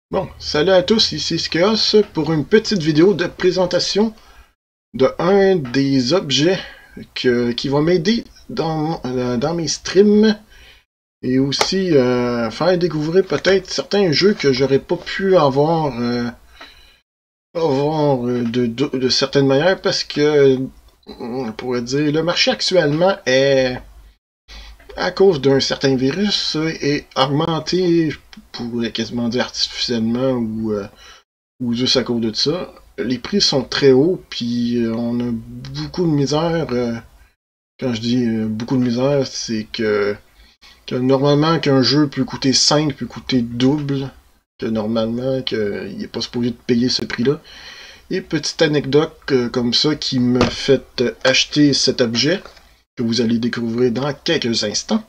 Bon, salut à tous, ici Skeos pour une petite vidéo de présentation de un des objets qui va m'aider dans mes streams et aussi faire découvrir peut-être certains jeux que j'aurais pas pu avoir de certaines manières parce que, on pourrait dire, le marché actuellement est, à cause d'un certain virus, est augmenté, je pourrais quasiment dire artificiellement ou juste à cause de ça. Les prix sont très hauts, puis on a beaucoup de misère. Quand je dis beaucoup de misère, c'est que normalement qu'un jeu peut coûter 5, peut coûter double, que normalement qu'il n'est pas supposé de payer ce prix-là. Et petite anecdote comme ça qui me fait acheter cet objet, que vous allez découvrir dans quelques instants.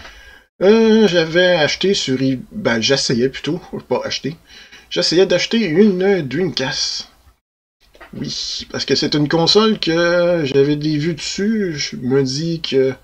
J'avais acheté sur ben j'essayais plutôt, pas acheter. J'essayais d'acheter une Dreamcast. Oui, parce que c'est une console que j'avais des vues dessus, je me dis que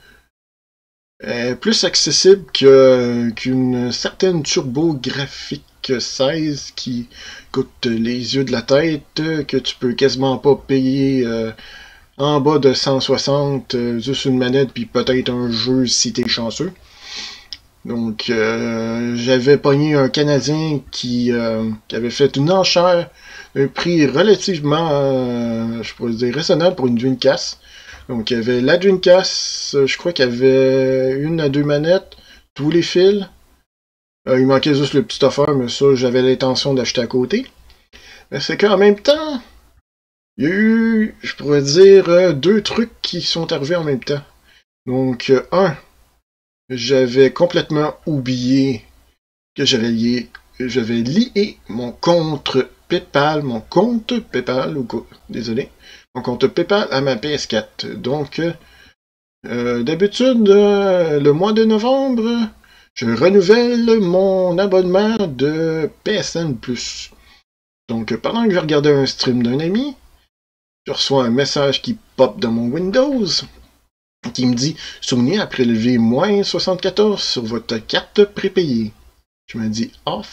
est plus accessible qu'une certaine Turbo Graphique 16 qui coûte les yeux de la tête, que tu peux quasiment pas payer en bas de 160, juste une manette puis peut-être un jeu si t'es chanceux. Donc j'avais pogné un Canadien qui avait fait une enchère, un prix relativement, je pourrais dire, raisonnable pour une Dreamcast. Donc il y avait la Dreamcast, je crois qu'il y avait une à deux manettes, tous les fils. Il manquait juste le petit offert, mais ça j'avais l'intention d'acheter à côté. Mais c'est qu'en même temps, il y a eu, je pourrais dire, deux trucs qui sont arrivés en même temps. Donc j'avais complètement oublié que j'avais lié mon compte PayPal, désolé, mon compte PayPal à ma PS4. Donc, d'habitude, le mois de novembre, je renouvelle mon abonnement de PSN+. Donc, pendant que je regardais un stream d'un ami, je reçois un message qui pop dans mon Windows, qui me dit « Sony a prélevé moins 74 sur votre carte prépayée. » Je me dis « Off. »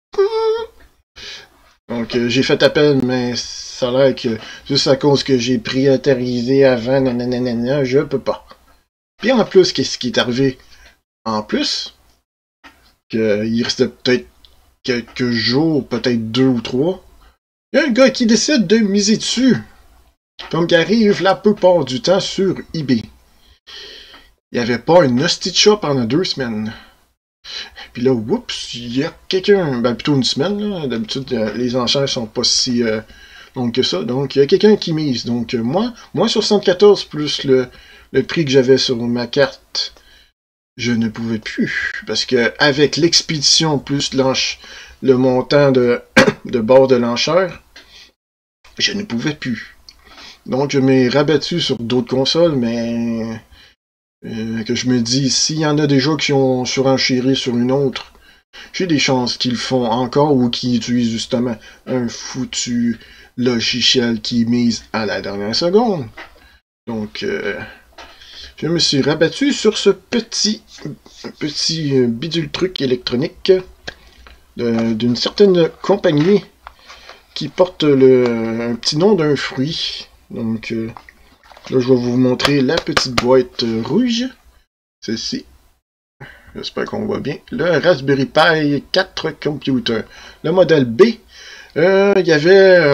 Donc j'ai fait appel, mais ça a l'air que juste à cause que j'ai prioritarisé avant, nanana, je peux pas. Puis en plus, qu'est-ce qui est arrivé? En plus, qu'il restait peut-être quelques jours, peut-être 2 ou 3, il y a un gars qui décide de miser dessus. Comme qui arrive la plupart du temps sur eBay. Il n'y avait pas un hostie de chat pendant 2 semaines. Puis là, oups, il y a quelqu'un, ben plutôt une semaine, là. D'habitude, les enchères sont pas si longues que ça. Donc, il y a quelqu'un qui mise. Donc, moi 74 plus le prix que j'avais sur ma carte, je ne pouvais plus. Parce que avec l'expédition plus le montant de bord de l'enchère, je ne pouvais plus. Donc, je m'ai rabattu sur d'autres consoles, mais que je me dis, s'il y en a déjà qui ont surenchéri sur une autre, j'ai des chances qu'ils le font encore ou qu'ils utilisent justement un foutu logiciel qui mise à la dernière seconde. Donc, je me suis rabattu sur ce petit bidule truc électronique d'une certaine compagnie qui porte un petit nom d'un fruit. Donc, là, je vais vous montrer la petite boîte rouge. Celle-ci. J'espère qu'on voit bien. Le Raspberry Pi 4 Computer. Le modèle B. Il y avait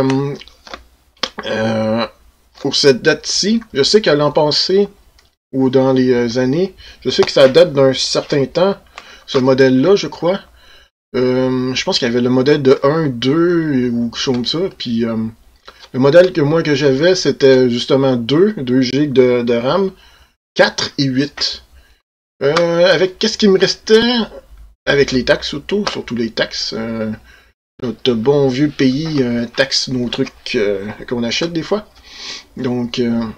pour cette date-ci, je sais qu'à l'an passé, ou dans les années, je sais que ça date d'un certain temps, ce modèle-là, je crois. Je pense qu'il y avait le modèle de 1, 2 ou quelque chose comme ça. Puis le modèle que j'avais, c'était justement 2 GB de RAM, 4 et 8. Avec qu'est-ce qui me restait? Avec les taxes surtout les taxes. Notre bon vieux pays taxe nos trucs qu'on achète des fois. Donc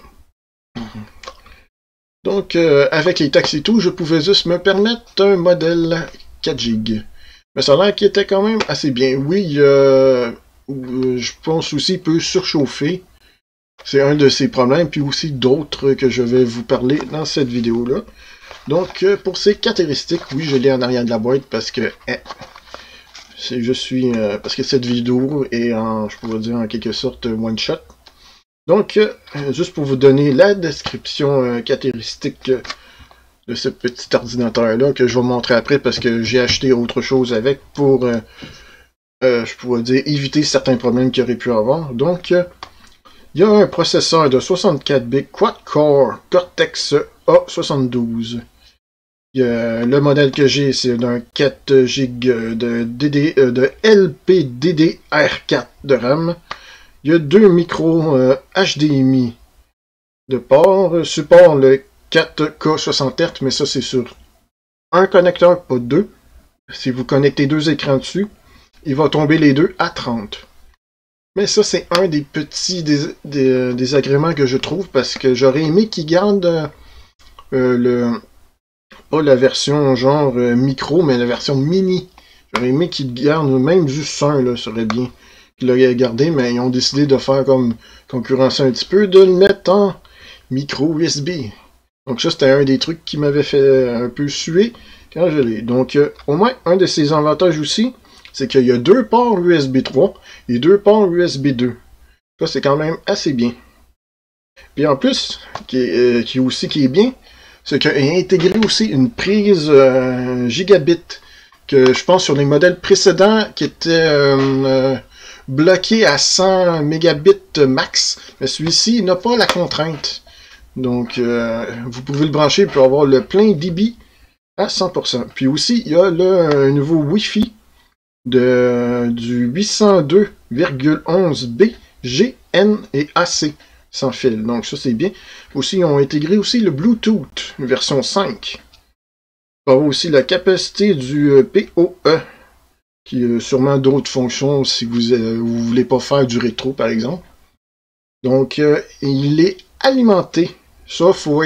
avec les taxes et tout, je pouvais juste me permettre un modèle 4 GB. Mais ça a l'air qu'il était quand même assez bien. Oui, je pense aussi qu'il peut surchauffer. C'est un de ses problèmes, puis aussi d'autres que je vais vous parler dans cette vidéo-là. Donc, pour ces caractéristiques, oui, je l'ai en arrière de la boîte parce que Je suis parce que cette vidéo est je pourrais dire en quelque sorte one shot. Donc, juste pour vous donner la description caractéristique de ce petit ordinateur-là que je vais vous montrer après parce que j'ai acheté autre chose avec pour, je pourrais dire, éviter certains problèmes qu'il aurait pu avoir. Donc, il y a un processeur de 64 bits quad-core Cortex A72. Le modèle que j'ai, c'est d'un 4 Go de LPDDR4 de RAM. Il y a 2 micros HDMI de port. Support le 4K 60 Hz, mais ça c'est sur un connecteur, pas deux. Si vous connectez 2 écrans dessus, il va tomber les deux à 30. Mais ça, c'est un des petits désagréments que je trouve parce que j'aurais aimé qu'ils gardent pas la version genre micro, mais la version mini. J'aurais aimé qu'ils gardent même juste un, là, ça serait bien qu'ils l'auraient gardé, mais ils ont décidé de faire comme concurrencer un petit peu, de le mettre en micro USB. Donc ça, c'était un des trucs qui m'avait fait un peu suer quand je l'ai. Donc, au moins, un de ses avantages aussi, c'est qu'il y a 2 ports USB 3 et 2 ports USB 2. Ça, c'est quand même assez bien. Puis en plus, qui est bien, c'est qu'il a intégré aussi une prise gigabit, que je pense sur les modèles précédents, qui était bloqué à 100 mégabits max. Mais celui-ci n'a pas la contrainte. Donc, vous pouvez le brancher pour avoir le plein débit à 100%. Puis aussi, il y a un nouveau Wi-Fi du 802,11b GN et AC sans fil. Donc ça c'est bien. Aussi, ils ont intégré aussi le Bluetooth version 5. On va aussi la capacité du PoE, qui a sûrement d'autres fonctions si vous voulez pas faire du rétro par exemple. Donc il est alimenté. Ça faut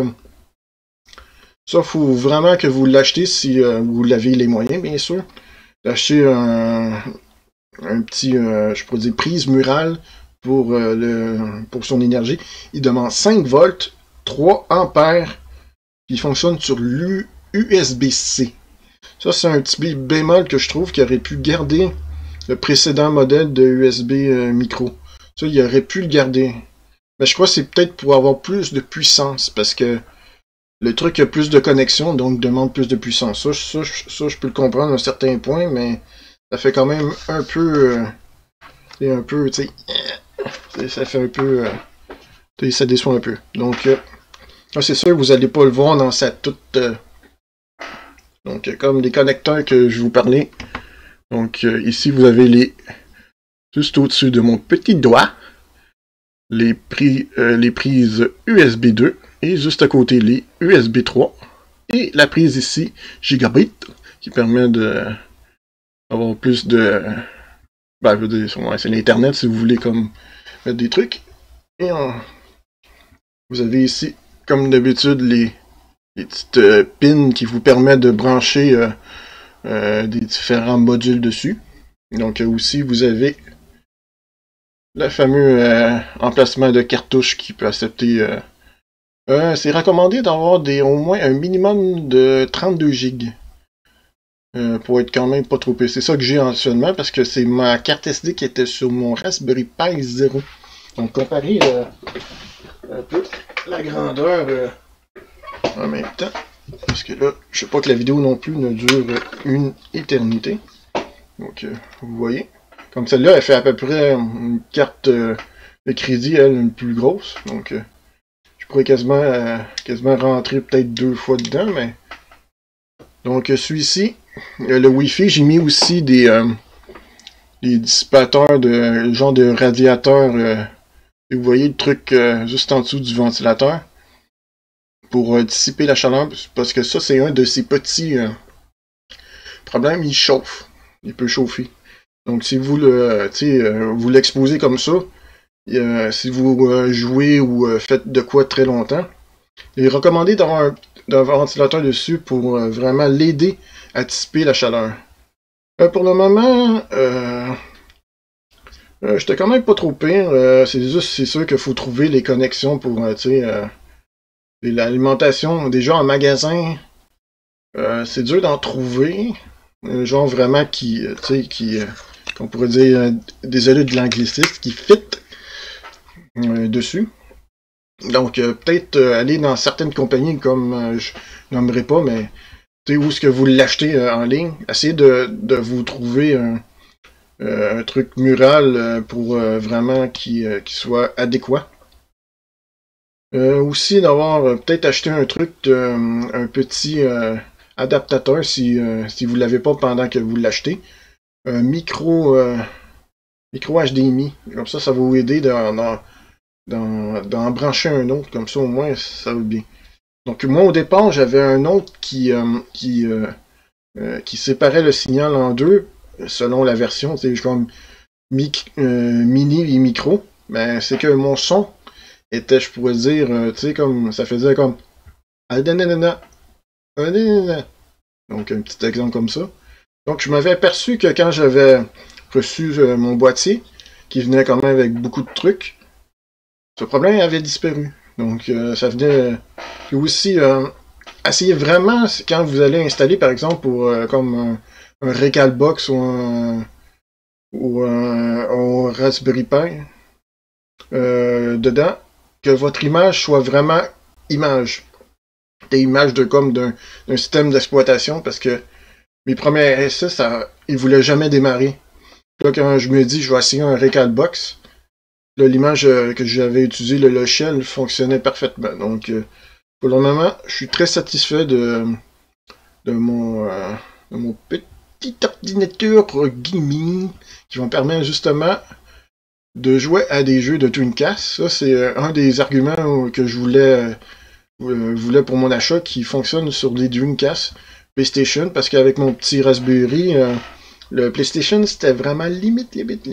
vraiment que vous l'achetez si vous l'avez les moyens, bien sûr. D'acheter un petit, je pourrais dire, prise murale pour son énergie. Il demande 5 volts, 3 ampères, puis il fonctionne sur l'USB-C. Ça, c'est un petit bémol que je trouve qu'il aurait pu garder le précédent modèle de USB micro. Ça, il aurait pu le garder. Mais je crois que c'est peut-être pour avoir plus de puissance, parce que le truc a plus de connexion, donc demande plus de puissance. Ça, je peux le comprendre à un certain point, mais ça fait quand même un peu... tu sais... Ça fait un peu... ça déçoit un peu. Donc, c'est sûr, vous n'allez pas le voir dans sa toute... donc, comme les connecteurs que je vous parlais. Donc, ici, vous avez juste au-dessus de mon petit doigt, les prises USB 2. Et juste à côté, les USB 3. Et la prise ici, Gigabit, qui permet d'avoir plus de... Ben, je veux dire, c'est l'Internet si vous voulez comme mettre des trucs. Et vous avez ici, comme d'habitude, les petites pins qui vous permettent de brancher des différents modules dessus. Donc aussi, vous avez le fameux emplacement de cartouche qui peut accepter... c'est recommandé d'avoir au moins un minimum de 32 GB. Pour être quand même pas trop peu. C'est ça que j'ai actuellement parce que c'est ma carte SD qui était sur mon Raspberry Pi 0. Donc comparer un peu la grandeur en même temps. Parce que là, je sais pas que la vidéo non plus ne dure une éternité. Donc vous voyez. Comme celle-là, elle fait à peu près une carte de crédit, elle, une plus grosse. Donc je pourrais quasiment rentrer peut-être 2 fois dedans, mais... Donc celui-ci, le Wi-Fi, j'ai mis aussi des dissipateurs de genre de radiateur. Vous voyez le truc juste en dessous du ventilateur pour dissiper la chaleur, parce que ça c'est un de ces petits problèmes, il chauffe, il peut chauffer. Donc si vous vous l'exposez comme ça, si vous jouez ou faites de quoi très longtemps, il est recommandé d'avoir un ventilateur dessus pour vraiment l'aider à dissiper la chaleur. Pour le moment, j'étais quand même pas trop pire. C'est sûr qu'il faut trouver les connexions pour, l'alimentation. Déjà en magasin, c'est dur d'en trouver. Un genre vraiment qui, tu sais, qu'on pourrait dire, désolé de l'anglicisme, qui fit dessus. Donc, peut-être aller dans certaines compagnies comme, je nommerai pas, mais tu sais, où est-ce que vous l'achetez en ligne, essayez de vous trouver un truc mural pour vraiment qui soit adéquat. Aussi d'avoir peut-être acheté un truc, un petit adaptateur si vous l'avez pas pendant que vous l'achetez. Un micro HDMI. Comme ça va vous aider d'en brancher un autre. Comme ça au moins ça va bien. Donc moi au départ j'avais un autre qui séparait le signal en deux selon la version. C'est comme mini et micro. Mais c'est que mon son était, je pourrais dire, tu sais, comme ça faisait comme donc un petit exemple comme ça. Donc je m'avais aperçu que quand j'avais reçu mon boîtier, qui venait quand même avec beaucoup de trucs, ce problème avait disparu. Donc ça venait aussi essayez vraiment quand vous allez installer par exemple pour comme un Recalbox ou un Raspberry Pi dedans, que votre image soit vraiment image. Des images de comme d'un système d'exploitation parce que mes premiers essais, ils voulaient jamais démarrer. Là, quand je me dis je vais essayer un Recalbox, là, l'image que j'avais utilisée, le logiciel, fonctionnait parfaitement. Donc, pour le moment, je suis très satisfait de mon petit ordinateur gaming qui va me permettre justement de jouer à des jeux de Dreamcast. Ça, c'est un des arguments que je voulais pour mon achat qui fonctionne sur des Dreamcast PlayStation parce qu'avec mon petit Raspberry, le PlayStation c'était vraiment limite.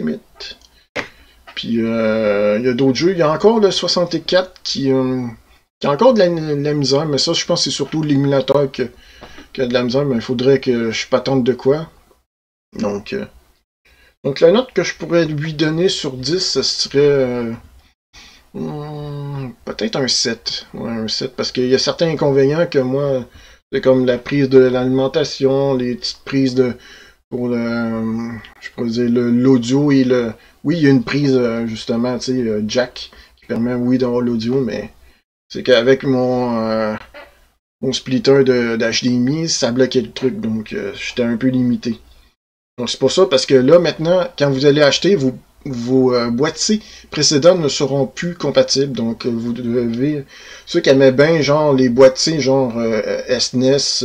Puis il y a d'autres jeux. Il y a encore le 64 qui a encore de la misère, mais ça je pense que c'est surtout l'émulateur qui a de la misère, mais il faudrait que je patente de quoi. Donc, la note que je pourrais lui donner sur 10, ce serait peut-être un 7. Ouais, un 7, parce qu'il y a certains inconvénients que moi, c'est comme la prise de l'alimentation, les petites prises pour je pourrais dire l'audio et le... Oui, il y a une prise, justement, tu sais, jack, qui permet, oui, d'avoir l'audio, mais c'est qu'avec mon splitter d'HDMI, ça bloquait le truc, donc j'étais un peu limité. Donc c'est pour ça, parce que là, maintenant, quand vous allez acheter, vos boîtiers précédents ne seront plus compatibles. Donc vous devez... Ceux qui aimaient bien, genre, les boîtiers, genre SNES,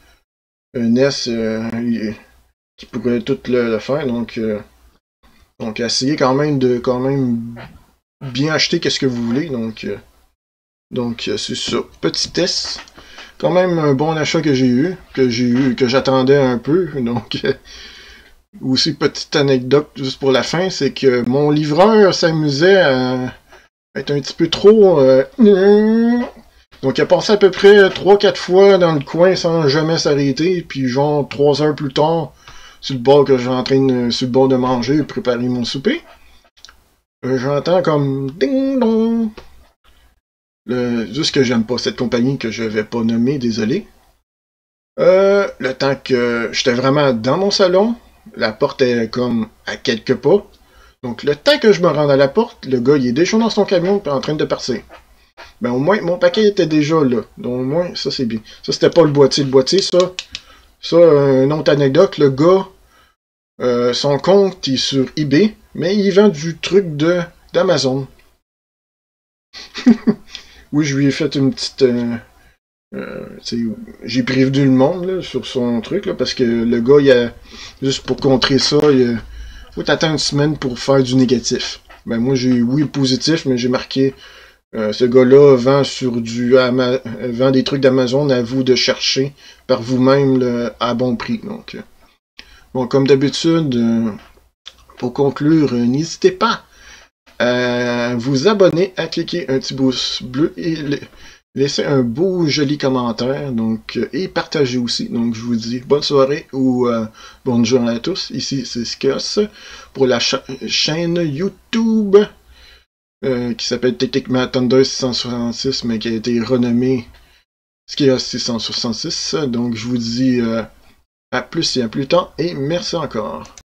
NES, qui pourraient tout le faire. Donc essayez quand même de bien acheter qu'est-ce que vous voulez. Donc c'est ça. Petit test. Quand même un bon achat que j'attendais un peu. Donc aussi, petite anecdote juste pour la fin, c'est que mon livreur s'amusait à être un petit peu trop... Donc il a passé à peu près 3-4 fois dans le coin sans jamais s'arrêter, puis genre 3 heures plus tard, sur le bord sur le bord de manger, préparer mon souper, j'entends comme ding dong. Juste que j'aime pas cette compagnie que je vais pas nommer, désolé. Le temps que j'étais vraiment dans mon salon, la porte est comme à quelques pas. Donc, le temps que je me rende à la porte, le gars, il est déjà dans son camion en train de partir. Ben, au moins, mon paquet était déjà là. Donc, au moins, ça, c'est bien. Ça, c'était pas le boîtier. Le boîtier, ça, une autre anecdote, le gars, son compte est sur eBay, mais il vend du truc d'Amazon. Oui, je lui ai fait une petite... j'ai prévenu le monde là, sur son truc, là, parce que le gars, juste pour contrer ça, il faut t'attendre une semaine pour faire du négatif. Ben moi, j'ai oui positif, mais j'ai marqué ce gars-là vend des trucs d'Amazon, à vous de chercher par vous-même à bon prix. Donc, bon, comme d'habitude, pour conclure, n'hésitez pas à vous abonner, à cliquer un petit pouce bleu et laissez un beau joli commentaire, donc et partagez aussi. Donc je vous dis bonne soirée ou bonne journée à tous. Ici c'est Skos pour la chaîne YouTube qui s'appelle techniquement Thunder 666 mais qui a été renommée Skos 666. Donc je vous dis À plus et à plus tard, et merci encore.